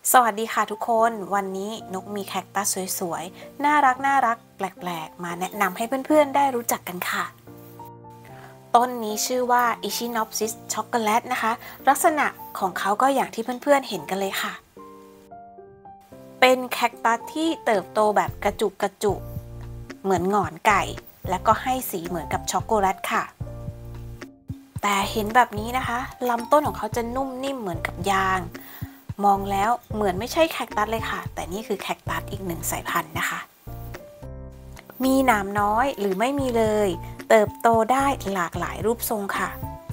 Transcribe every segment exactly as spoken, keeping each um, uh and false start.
สวัสดีค่ะทุกคนวันนี้นกมีแคคตัสสวยๆน่ารักน่ารักแปลกๆมาแนะนำให้เพื่อนๆได้รู้จักกันค่ะต้นนี้ชื่อว่า Echinopsis Chocolate นะคะลักษณะของเขาก็อย่างที่เพื่อนๆเห็นกันเลยค่ะเป็นแคคตัสที่เติบโตแบบกระจุกกระจุกเหมือนหงอนไก่และก็ให้สีเหมือนกับช็อกโกแลตค่ะแต่เห็นแบบนี้นะคะลำต้นของเขาจะนุ่มนิ่มเหมือนกับยางมองแล้วเหมือนไม่ใช่แคคตัสเลยค่ะแต่นี่คือแคคตัสอีกหนึ่งสายพันธุ์นะคะมีหนามน้อยหรือไม่มีเลยเติบโตได้หลากหลายรูปทรงค่ะ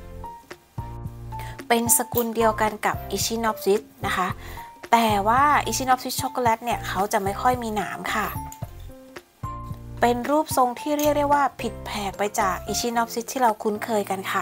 เป็นสกุลเดียวกันกับ Echinopsis นะคะแต่ว่า Echinopsis Chocolate เนี่ยเขาจะไม่ค่อยมีหนามค่ะเป็นรูปทรงที่เรียกได้ว่าผิดแผกไปจาก Echinopsis ที่เราคุ้นเคยกันค่ะ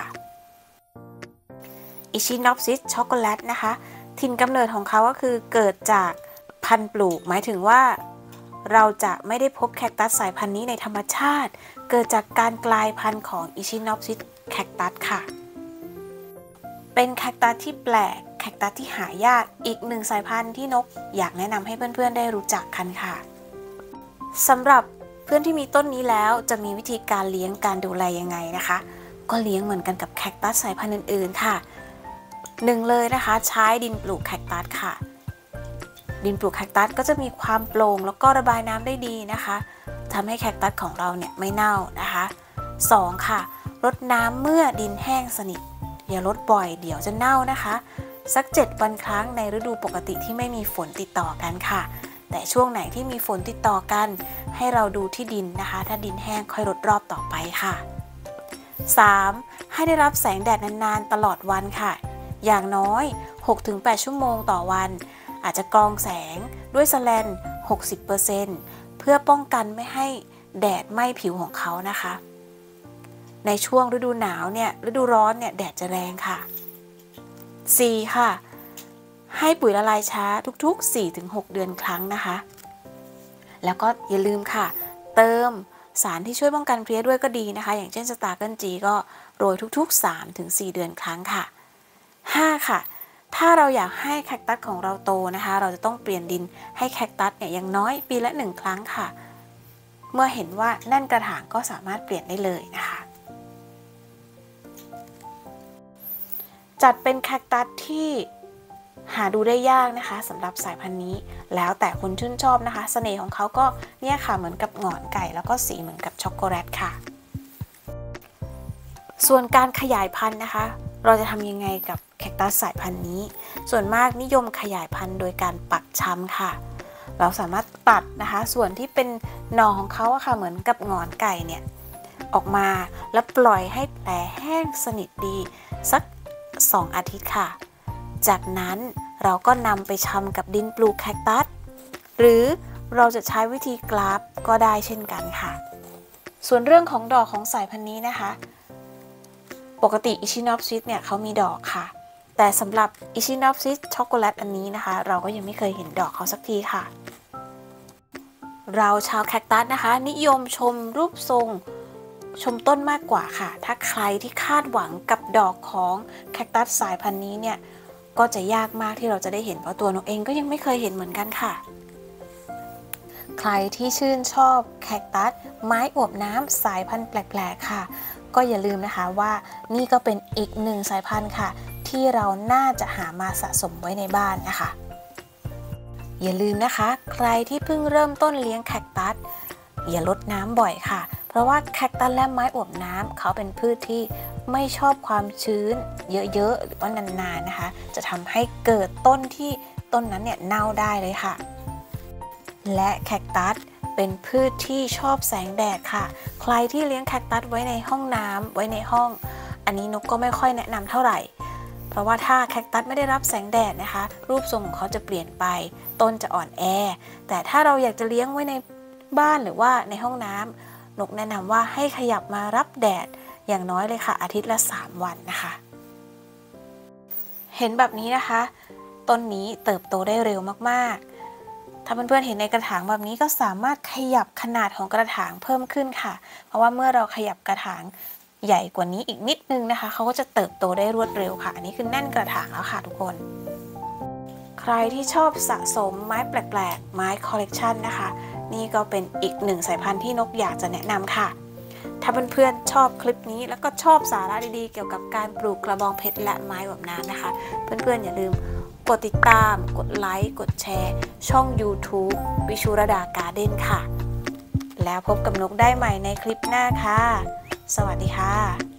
Echinopsis Chocolate นะคะถิ่นกำเนิดของเขาก็คือเกิดจากพันธุ์ปลูกหมายถึงว่าเราจะไม่ได้พบแคคตัสสายพันธุ์นี้ในธรรมชาติเกิดจากการกลายพันธุ์ของ Echinopsis cactus ค่ะเป็นแคคตัสที่แปลกแคคตัสที่หายากอีกหนึ่งสายพันธุ์ที่นกอยากแนะนำให้เพื่อนๆได้รู้จักกันค่ะสำหรับเพื่อนที่มีต้นนี้แล้วจะมีวิธีการเลี้ยงการดูแลยังไงนะคะก็เลี้ยงเหมือนกันกับแคคตัสสายพันธุ์อื่นๆค่ะหนึ่งเลยนะคะใช้ดินปลูกแคคตัสค่ะดินปลูกแคคตัสก็จะมีความโปร่งแล้วก็ระบายน้ำได้ดีนะคะทำให้แคคตัสของเราเนี่ยไม่เน่านะคะสองค่ะรดน้ำเมื่อดินแห้งสนิทอย่ารดบ่อยเดี๋ยวจะเน่านะคะสักเจ็ดวันครั้งในฤดูปกติที่ไม่มีฝนติดต่อกันค่ะแต่ช่วงไหนที่มีฝนติดต่อกันให้เราดูที่ดินนะคะถ้าดินแห้งค่อยรดรอบต่อไปค่ะสามให้ได้รับแสงแดดนานๆตลอดวันค่ะอย่างน้อย หกถึงแปด ชั่วโมงต่อวันอาจจะกรองแสงด้วยแสแลน หกสิบเปอร์เซ็นต์ เพื่อป้องกันไม่ให้แดดไหม้ผิวของเขานะคะในช่วงฤดูหนาวเนี่ยฤดูร้อนเนี่ยแดดจะแรงค่ะ สี่ ค่ะให้ปุ๋ยละลายช้าทุกๆ สี่ถึงหก เดือนครั้งนะคะแล้วก็อย่าลืมค่ะเติมสารที่ช่วยป้องกันเพลี้ยด้วยก็ดีนะคะอย่างเช่นสตาร์เกิลจีก็โรยทุกๆ สามถึงสี่ เดือนครั้งค่ะห้าค่ะถ้าเราอยากให้แคคตัสของเราโตนะคะเราจะต้องเปลี่ยนดินให้แคคตัสเนี่ยอย่างน้อยปีละหนึ่งครั้งค่ะเมื่อเห็นว่าแน่นกระถางก็สามารถเปลี่ยนได้เลยนะคะจัดเป็นแคคตัสที่หาดูได้ยากนะคะสำหรับสายพันธุ์นี้แล้วแต่คนชื่นชอบนะคะเสน่ห์ของเขาก็เนี่ยค่ะเหมือนกับหงอนไก่แล้วก็สีเหมือนกับช็อกโกแลตค่ะส่วนการขยายพันธุ์นะคะเราจะทำยังไงกับแคคตัสสายพันธุ์นี้ส่วนมากนิยมขยายพันธุ์โดยการปักชำค่ะเราสามารถตัดนะคะส่วนที่เป็นหน่อของเขาอะค่ะเหมือนกับหงอนไก่เนี่ยออกมาแล้วปล่อยให้แผลแห้งสนิทดีสักสองอาทิตย์ค่ะจากนั้นเราก็นำไปชำกับดินปลูกแคคตัสหรือเราจะใช้วิธีกราฟก็ได้เช่นกันค่ะส่วนเรื่องของดอกของสายพันธุ์นี้นะคะปกติ Echinopsis เนี่ยเขามีดอกค่ะแต่สำหรับ Echinopsis Chocolate อันนี้นะคะเราก็ยังไม่เคยเห็นดอกเขาสักทีค่ะเราชาวแคคตัสนะคะนิยมชมรูปทรงชมต้นมากกว่าค่ะถ้าใครที่คาดหวังกับดอกของแคคตัสสายพันธุ์นี้เนี่ยก็จะยากมากที่เราจะได้เห็นเพราะตัวนกเองก็ยังไม่เคยเห็นเหมือนกันค่ะใครที่ชื่นชอบแคคตัสไม้อวบน้ำสายพันธุ์แปลกๆค่ะก็อย่าลืมนะคะว่านี่ก็เป็นอีกหนึ่งสายพันธุ์ค่ะที่เราน่าจะหามาสะสมไว้ในบ้านนะคะอย่าลืมนะคะใครที่เพิ่งเริ่มต้นเลี้ยงแคคตัสอย่าลดน้ำบ่อยค่ะเพราะว่าแคคตัสและไม้อวบน้ำเขาเป็นพืชที่ไม่ชอบความชื้นเยอะๆหรือว่านานๆนะคะจะทำให้เกิดต้นที่ต้นนั้นเนี่ยเน่าได้เลยค่ะและแคคตัสเป็นพืชที่ชอบแสงแดดค่ะใครที่เลี้ยงแคคตัสไว้ในห้องน้ำไว้ในห้องอันนี้นกก็ไม่ค่อยแนะนำเท่าไหร่เพราะว่าถ้าแคคตัสไม่ได้รับแสงแดดนะคะรูปทรงของเขาจะเปลี่ยนไปต้นจะอ่อนแอแต่ถ้าเราอยากจะเลี้ยงไว้ในบ้านหรือว่าในห้องน้ำนกแนะนำว่าให้ขยับมารับแดดอย่างน้อยเลยค่ะอาทิตย์ละสามวันนะคะเห็นแบบนี้นะคะต้นนี้เติบโตได้เร็วมากๆถ้าเพื่อนๆเห็นในกระถางแบบนี้ก็สามารถขยับขนาดของกระถางเพิ่มขึ้นค่ะเพราะว่าเมื่อเราขยับกระถางใหญ่กว่านี้อีกนิดนึงนะคะเขาก็จะเติบโตได้รวดเร็วค่ะอันนี้คือแน่นกระถางแล้วค่ะทุกคนใครที่ชอบสะสมไม้แปลกๆไม้คอลเลกชันนะคะนี่ก็เป็นอีกหนึ่งสายพันธุ์ที่นกอยากจะแนะนำค่ะถ้าเพื่อนๆชอบคลิปนี้แล้วก็ชอบสาระดีๆเกี่ยวกับการปลูกกระบองเพชรและไม้แบบน้ำนะคะเพื่อนๆอย่าลืมกดติดตามกดไลค์กดแชร์ช่อง ยูทูบ วิชุรดาการ์เด้นค่ะแล้วพบกับนกได้ใหม่ในคลิปหน้าค่ะสวัสดีค่ะ